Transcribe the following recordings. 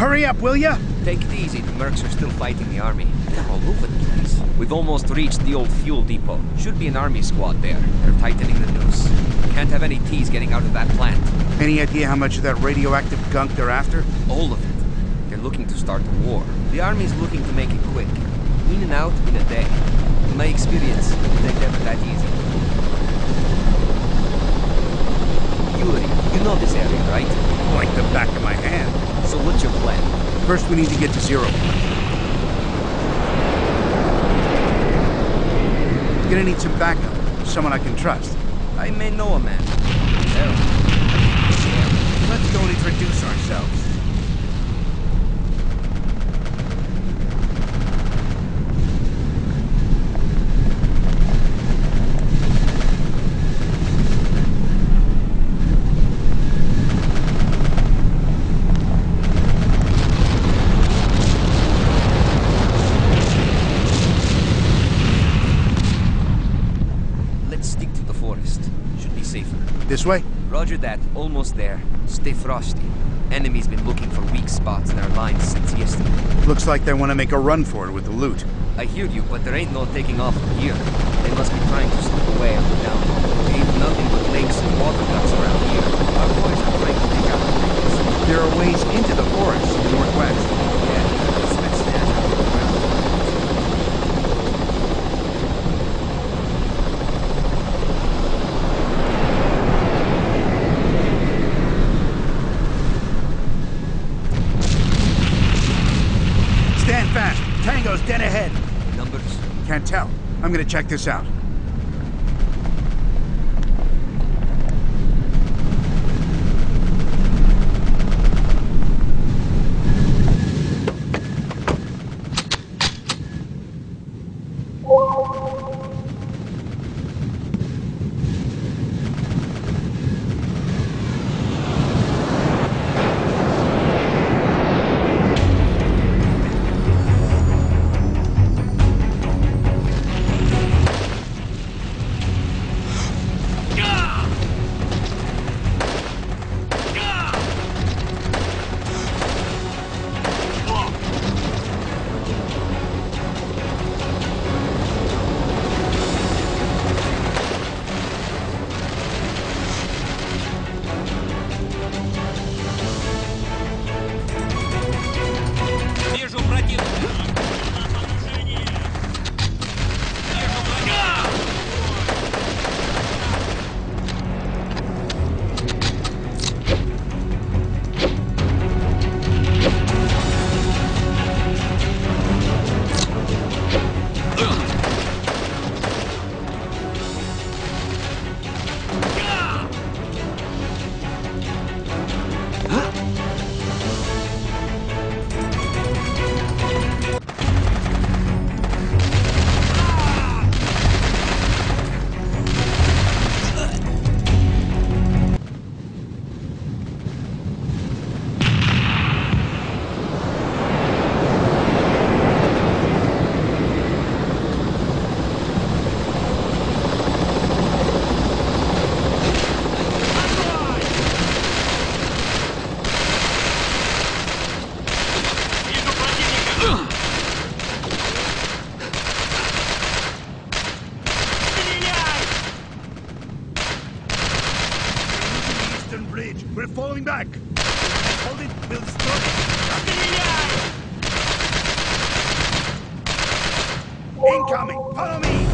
Hurry up, will ya? Take it easy, the mercs are still fighting the army. They're all over the place. We've almost reached the old fuel depot. Should be an army squad there. They're tightening the noose. Can't have any T's getting out of that plant. Any idea how much of that radioactive gunk they're after? All of it. They're looking to start a war. The army's looking to make it quick. In and out in a day. In my experience, it ain't ever that easy. Yuri, you know this area, right? Like the back of my hand. So what's your plan? First, we need to get to Zero Point. Gonna need some backup. Someone I can trust. I may know a man. Well, let's go and introduce ourselves. This way? Roger that. Almost there. Stay frosty. Enemy's been looking for weak spots in our lines since yesterday. Looks like they want to make a run for it with the loot. I hear you, but there ain't no taking off from here. They must be trying to slip away on the down low. Ain't nothing but lakes and water guts around here. Our boys are trying to take out the things. There are ways into the forest to the northwest. Yeah, let's stand and look around. Stand fast. Tango's dead ahead. Numbers? Can't tell. I'm gonna check this out. We're falling back. Hold it, we'll destroy it. Incoming! Follow me!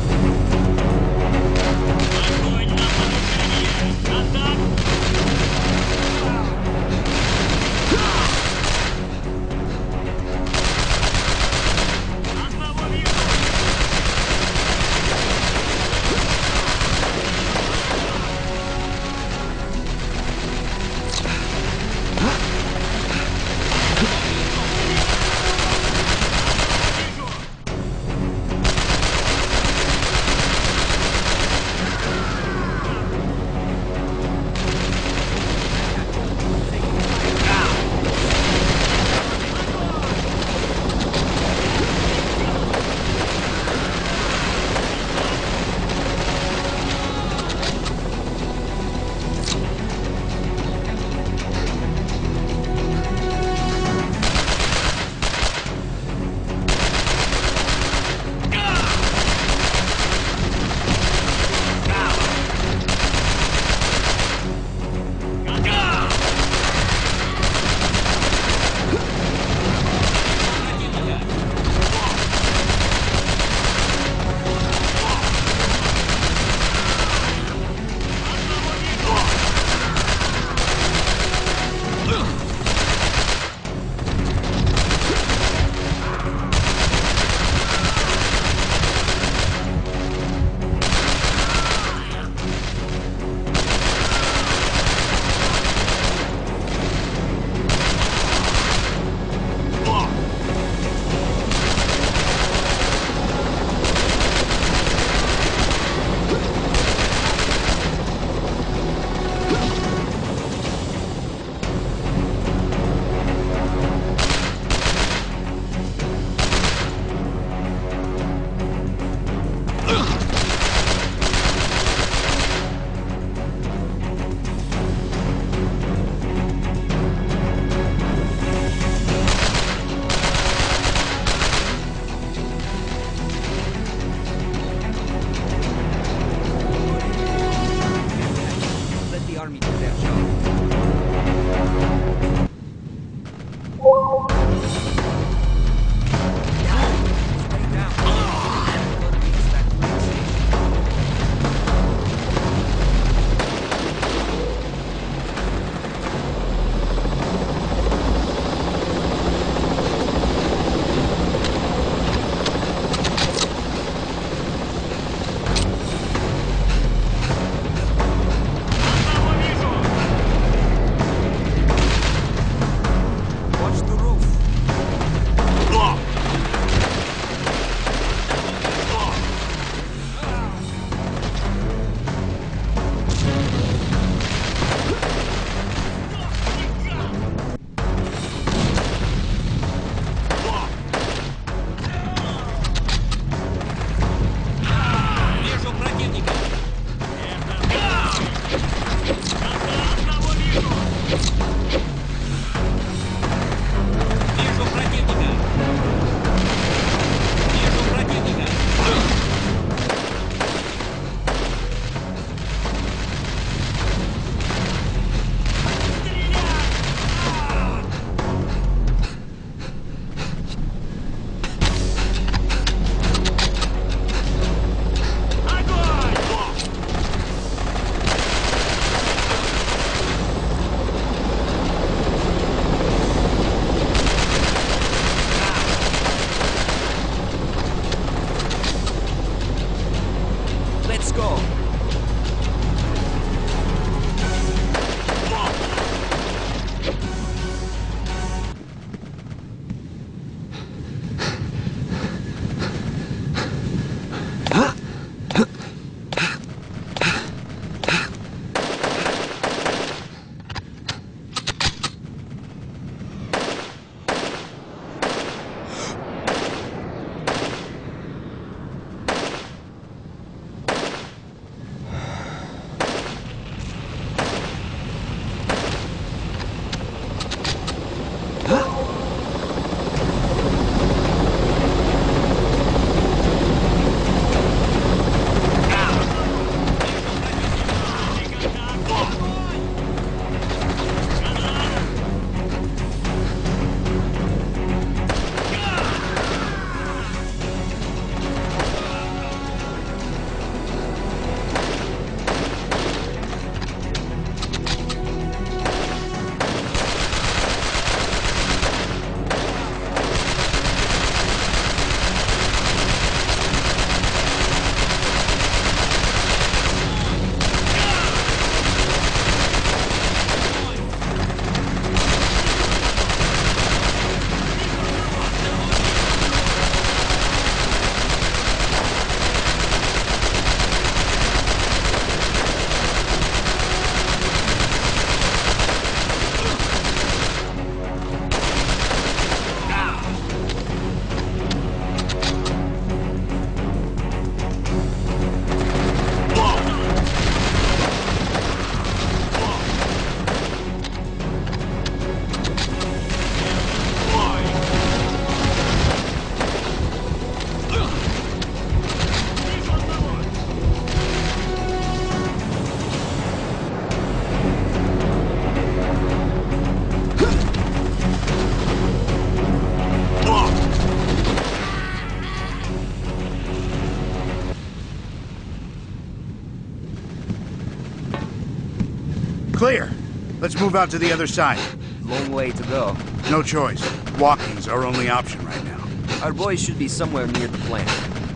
Clear. Let's move out to the other side. Long way to go. No choice. Walking's our only option right now. Our boys should be somewhere near the plant.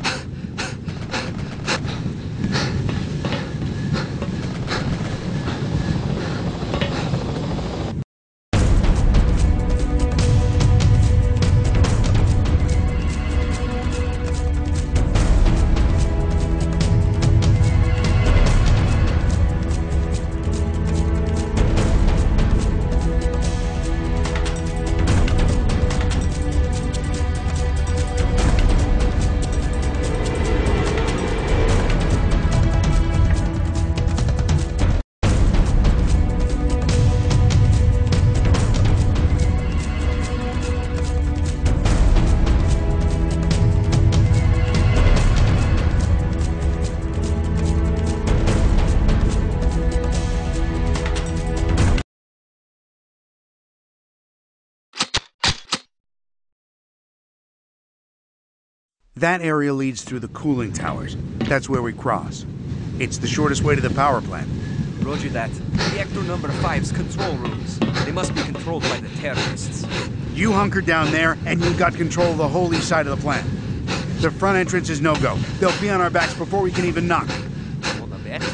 That area leads through the cooling towers. That's where we cross. It's the shortest way to the power plant. Roger that. Reactor number 5's control rooms. They must be controlled by the terrorists. You hunker down there, and you've got control of the whole east side of the plant. The front entrance is no-go. They'll be on our backs before we can even knock. Wanna bet?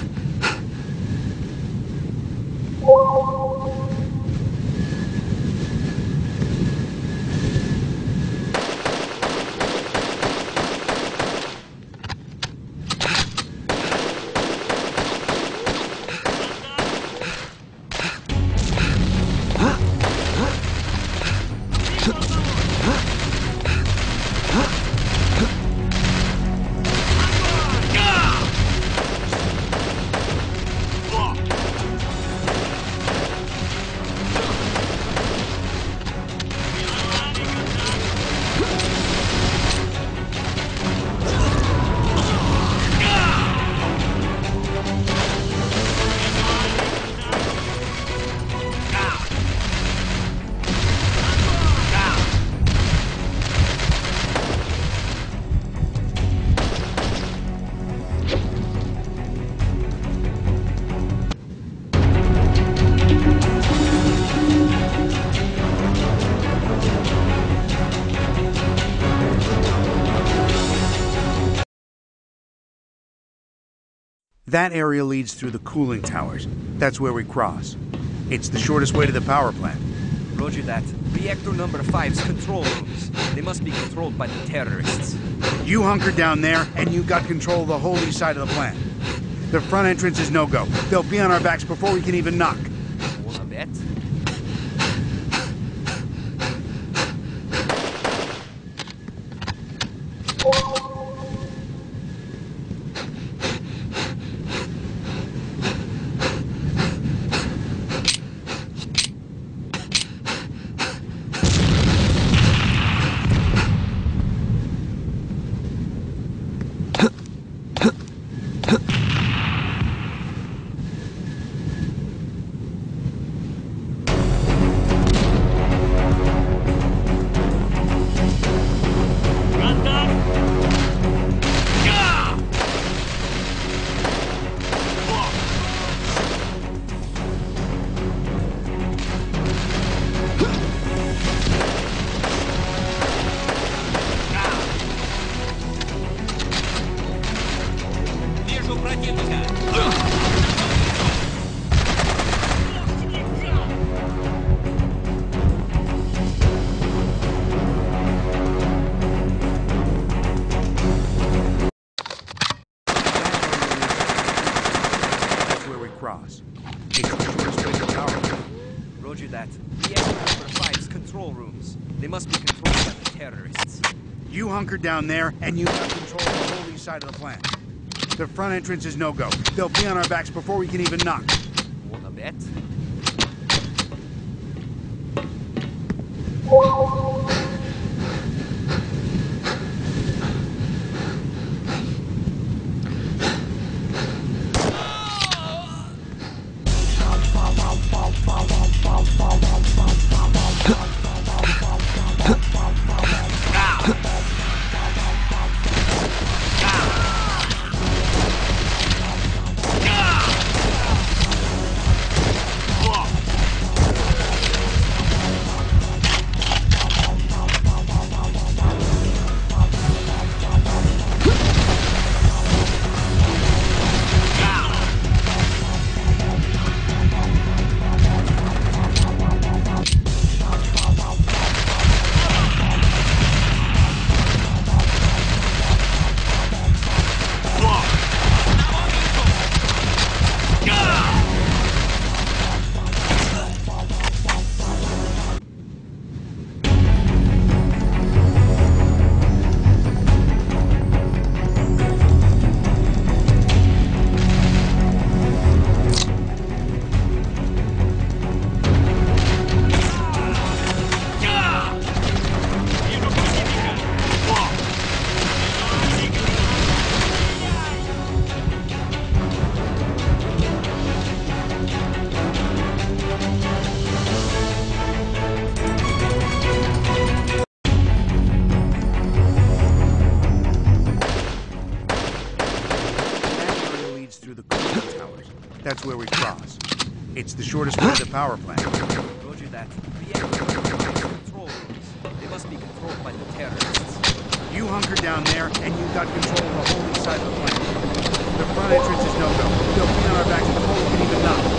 That area leads through the cooling towers. That's where we cross. It's the shortest way to the power plant. Roger that. Reactor number 5's control rooms. They must be controlled by the terrorists. You hunker down there, and you've got control of the whole east side of the plant. The front entrance is no-go. They'll be on our backs before we can even knock. Wanna bet? Cross. It's the shortest way to the power plant. Roger that. Reactor number 5's control rooms. They must be controlled by the terrorists. You hunker down there, and you've got control of the whole east side of the plant. The front entrance is no-go. They'll be on our backs before we can even knock. Wanna bet? That's where we cross. It's the shortest way to the power plant. Roger that. Control rooms. They must be controlled by the terrorists. You hunker down there, and you've got control of the whole east side of the plant. The front entrance is no-go. They'll be on our backs before we can even knock.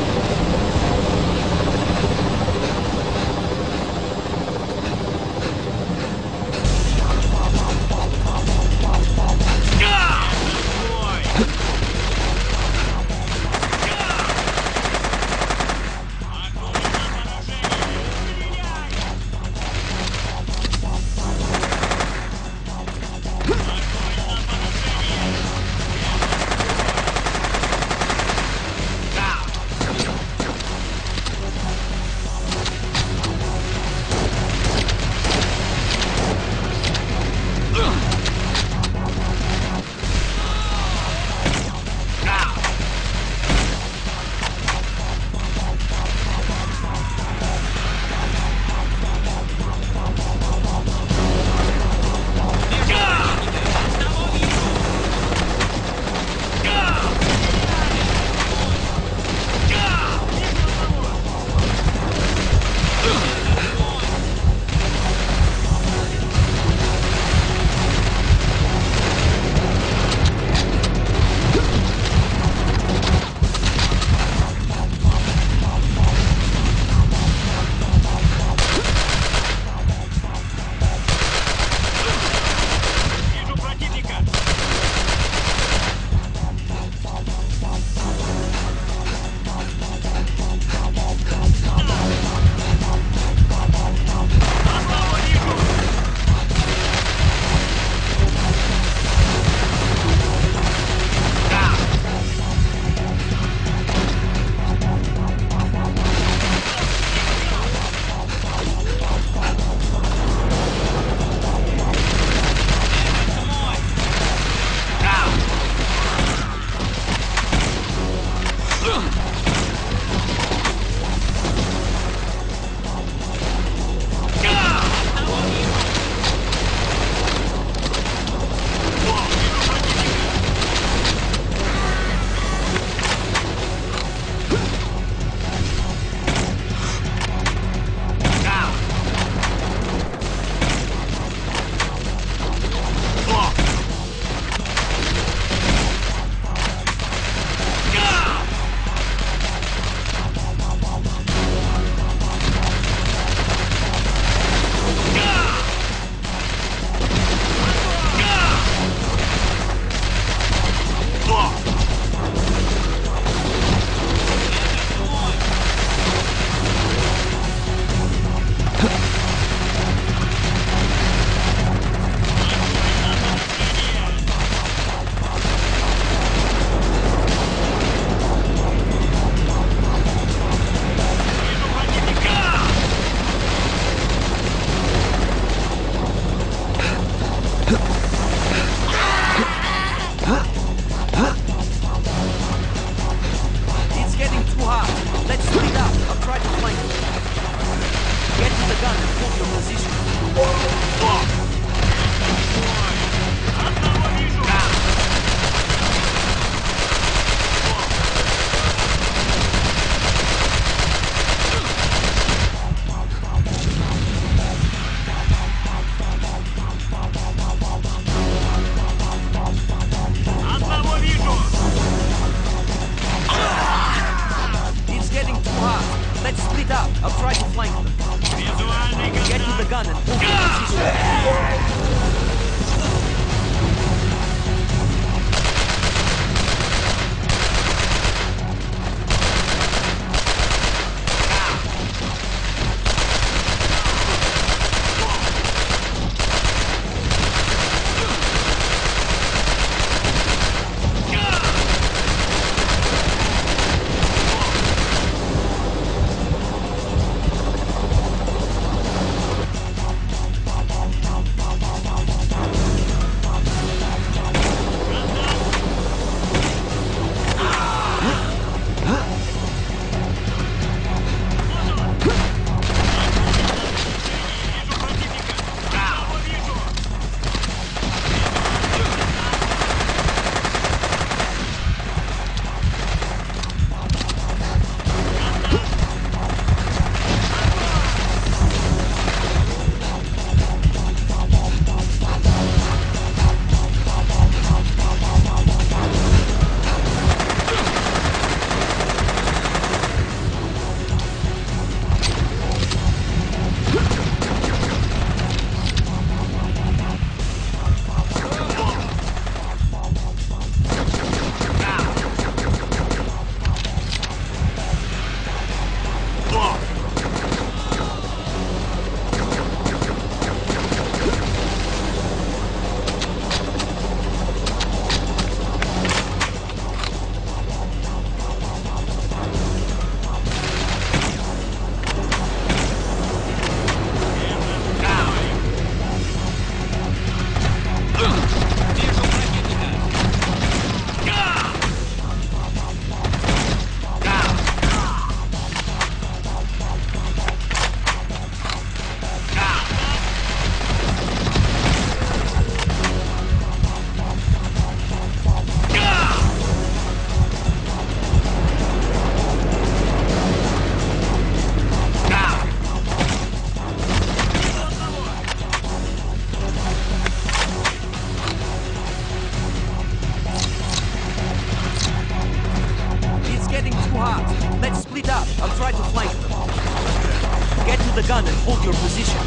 position.